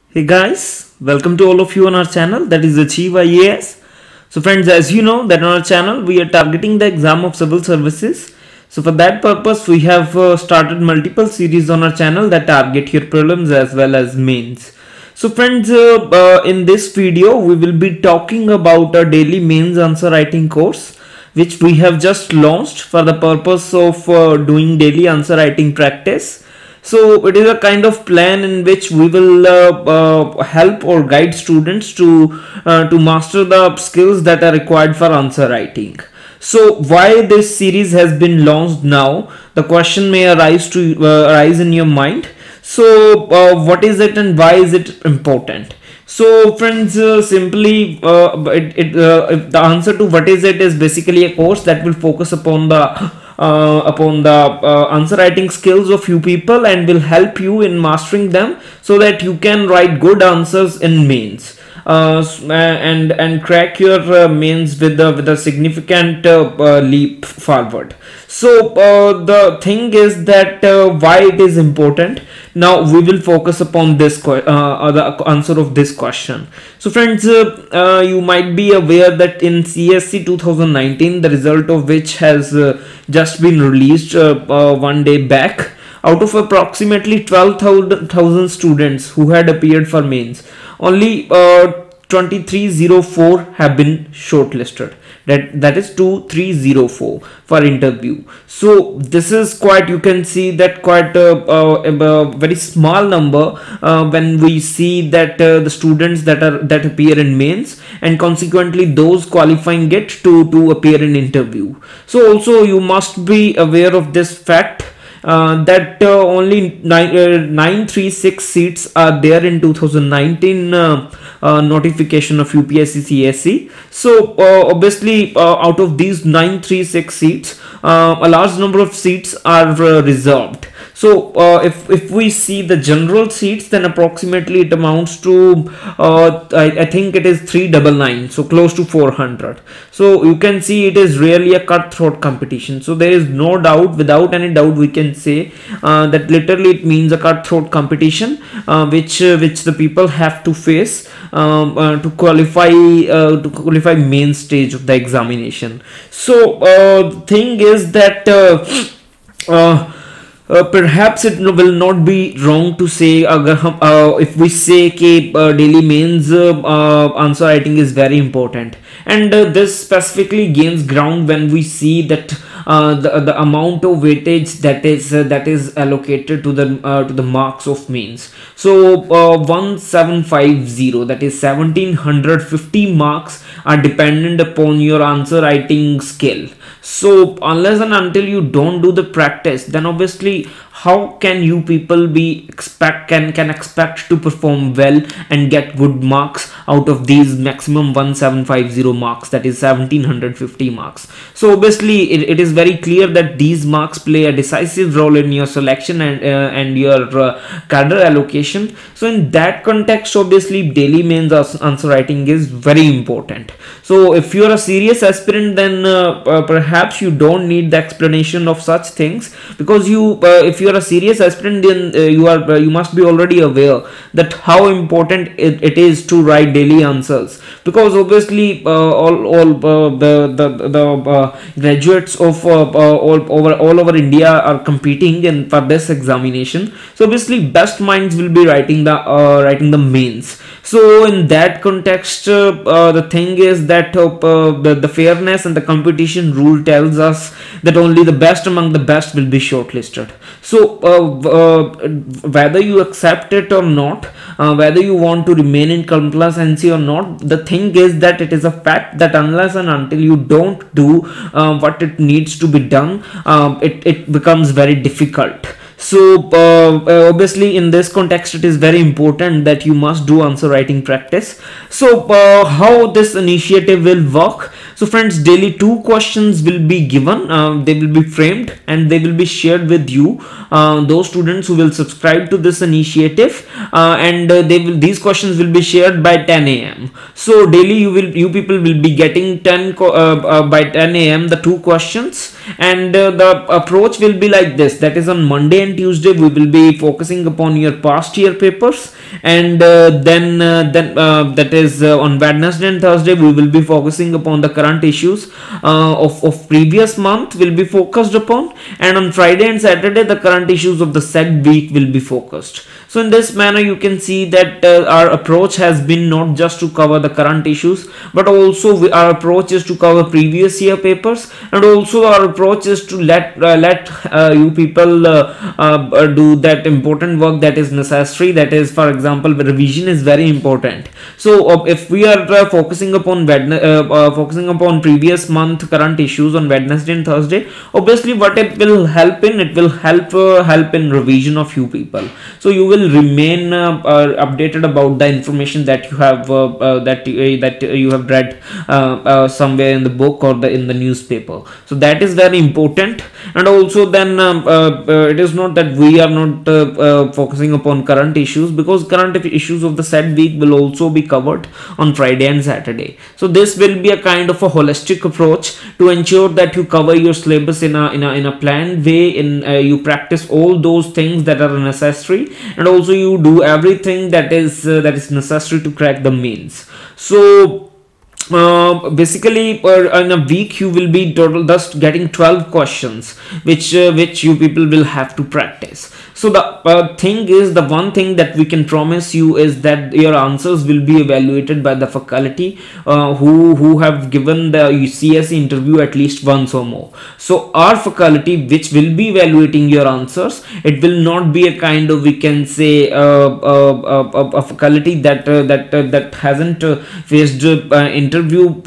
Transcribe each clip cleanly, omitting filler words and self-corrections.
Hey guys, welcome to all of you on our channel, that is Achieve IAS. So friends, as you know that on our channel we are targeting the exam of civil services. So for that purpose we have started multiple series on our channel that target your prelims as well as mains. So friends, in this video we will be talking about a daily mains answer writing course which we have just launched for the purpose of doing daily answer writing practice. So it is a kind of plan in which we will help or guide students to master the skills that are required for answer writing. So why this series has been launched now? The question may arise in your mind. So what is it and why is it important? So friends, simply the answer to what is it is basically a course that will focus upon the answer writing skills of few people and will help you in mastering them so that you can write good answers in mains and crack your mains with a significant leap forward. So the thing is that why it is important. Now we will focus upon this the answer of this question. So friends, you might be aware that in CSE 2019, the result of which has just been released one day back, out of approximately 12,000 students who had appeared for mains, only 2304 have been shortlisted. That is 2304 for interview. So this is quite, you can see that quite a very small number when we see that the students that appear in mains and consequently those qualifying it to appear in interview. So also you must be aware of this fact that only 936 seats are there in 2019 notification of UPSC CSE. So obviously out of these 936 seats, a large number of seats are reserved. So if we see the general seats, then approximately it amounts to I think it is 399, so close to 400. So you can see it is really a cutthroat competition. So there is no doubt, without any doubt we can say that literally it means a cutthroat competition which the people have to face to qualify main stage of the examination. So the thing is that perhaps it will not be wrong to say if we say that daily mains answer writing is very important, and this specifically gains ground when we see that the amount of weightage that is allocated to the marks of mains. So 1750, that is 1750 marks are dependent upon your answer writing skill. So unless and until you don't do the practice, then obviously how can you people can expect to perform well and get good marks out of these maximum 1750 marks, that is 1750 marks. So obviously it is very clear that these marks play a decisive role in your selection and your cadre allocation. So in that context, obviously daily mains answer writing is very important. So if you are a serious aspirant, then perhaps you don't need the explanation of such things, because if you are a serious aspirant, then you must be already aware that how important it is to write daily answers, because obviously all the graduates of all over India are competing for this examination. So obviously best minds will be writing the mains. So in that context, the thing is that the fairness and the competition rule tells us that only the best among the best will be shortlisted. So whether you accept it or not, whether you want to remain in complacency or not, the thing is that it is a fact that unless and until you don't do what it needs to be done, it becomes very difficult. So obviously in this context it is very important that you must do answer writing practice. So how this initiative will work? So friends, daily 2 questions will be given. They will be framed and they will be shared with you, those students who will subscribe to this initiative, and these questions will be shared by 10 a.m. So daily you people will be getting by 10 a.m. the 2 questions, and the approach will be like this. That is, on Monday and Tuesday we will be focusing upon your past year papers, and then that is on Wednesday and Thursday we will be focusing upon the current issues of previous month will be focused upon, and on Friday and Saturday the current issues of the said week will be focused. So in this manner you can see that our approach has been not just to cover the current issues, but also our approach is to cover previous year papers, and also our approach is to let you people do that important work that is necessary. That is, for example, the revision is very important. So if we are focusing upon previous month current issues on Wednesday and Thursday, obviously what it will help in, it will help in revision of you people. So you will remain updated about the information that you have that you have read somewhere in the book or in the newspaper. So that is very important. And also then it is not that we are not focusing upon current issues, because current issues of the said week will also be covered on Friday and Saturday. So this will be a kind of a holistic approach to ensure that you cover your syllabus in a planned way, you practice all those things that are necessary, and also you do everything that is necessary to crack the mains. So basically in a week you will be thus getting 12 questions which you people will have to practice. So the thing is, the one thing that we can promise you is that your answers will be evaluated by the faculty who have given the CSE interview at least once or more. So our faculty which will be evaluating your answers, it will not be a kind of, we can say, a faculty that hasn't faced interview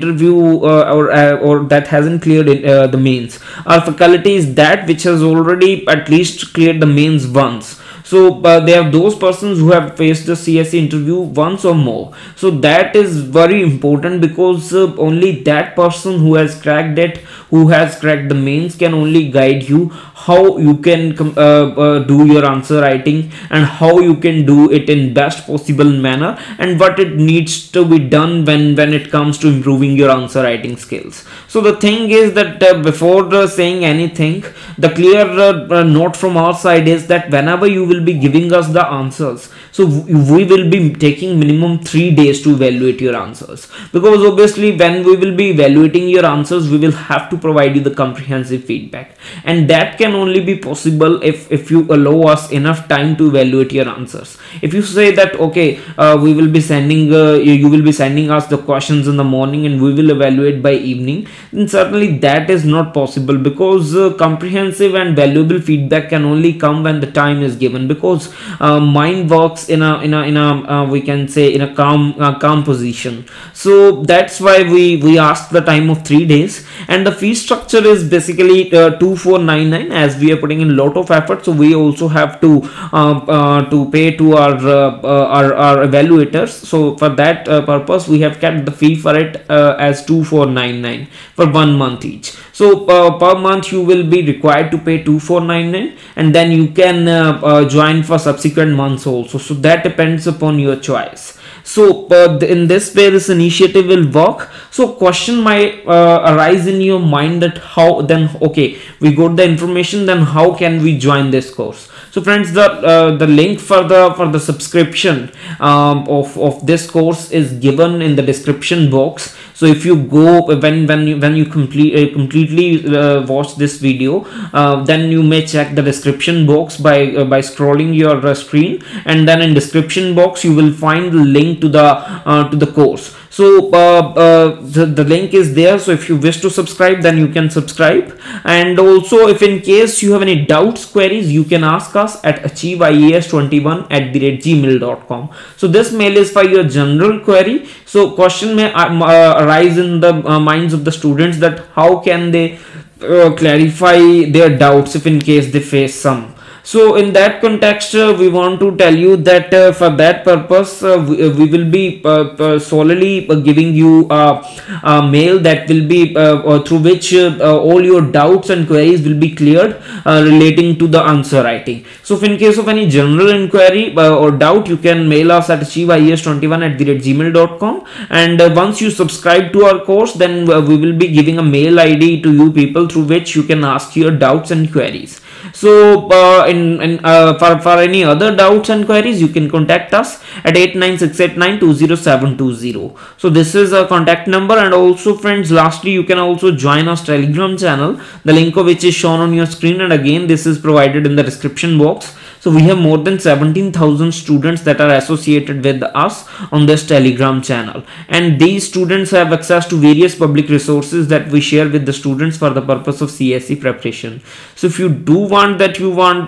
or that hasn't cleared the mains. Our faculty is that which has already at least cleared the mains once. So they are those persons who have faced the CSE interview once or more. So that is very important, because only that person who has cracked it, who has cracked the mains, can only guide you how you can do your answer writing, and how you can do it in best possible manner, and what it needs to be done when it comes to improving your answer writing skills. So the thing is that before saying anything, the clear note from our side is that whenever you will be giving us the answers, so we will be taking minimum 3 days to evaluate your answers, because obviously when we will be evaluating your answers, we will have to provide you the comprehensive feedback, and that can only be possible if you allow us enough time to evaluate your answers. If you say that okay, we will be sending you will be sending us the questions in the morning and we will evaluate by evening, then certainly that is not possible, because comprehensive and valuable feedback can only come when the time is given, because mind works in a we can say in a calm position. So that's why we asked the time of 3 days, and the fee structure is basically 2499, as we are putting in a lot of effort. So we also have to pay to our evaluators. So for that purpose, we have kept the fee for it as 2499 for 1 month each. So per month you will be required to pay 2499, and then you can join for subsequent months also. So that depends upon your choice. So in this way this initiative will work. So question might arise in your mind that how then, okay, we got the information, then how can we join this course? So friends, the link for the subscription of this course is given in the description box. So if you go when you completely watch this video, then you may check the description box by scrolling your screen, and then in description box you will find the link to the course. So the link is there. So if you wish to subscribe, then you can subscribe. And also, if in case you have any doubts, queries, you can ask us at achieveias21@gmail.com. So this mail is for your general query. So question may arise in the minds of the students that how can they clarify their doubts if in case they face some. So in that context, we want to tell you that for that purpose, we will be solely giving you a mail that will be through which all your doubts and queries will be cleared relating to the answer writing. So if in case of any general inquiry or doubt, you can mail us at achieveias21@gmail.com, and once you subscribe to our course, then we will be giving a mail ID to you people through which you can ask your doubts and queries. So for any other doubts and queries, you can contact us at 89689207220. So this is a contact number. And also friends, lastly, you can also join our Telegram channel, the link of which is shown on your screen, and again this is provided in the description box. So we have more than 17,000 students that are associated with us on this Telegram channel, and these students have access to various public resources that we share with the students for the purpose of CSE preparation. So if you want to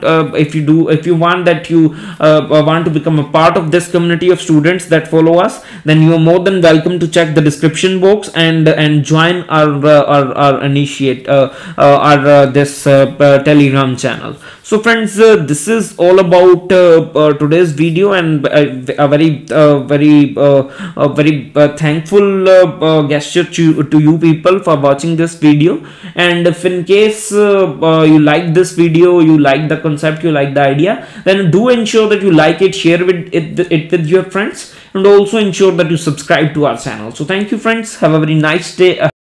become a part of this community of students that follow us, then you are more than welcome to check the description box and join our Telegram channel. So friends, this is all about today's video, and a very thankful gesture to you people for watching this video. And if in case you like this video, you like the concept, you like the idea, then do ensure that you like it, share it with your friends, and also ensure that you subscribe to our channel. So thank you friends, have a very nice day.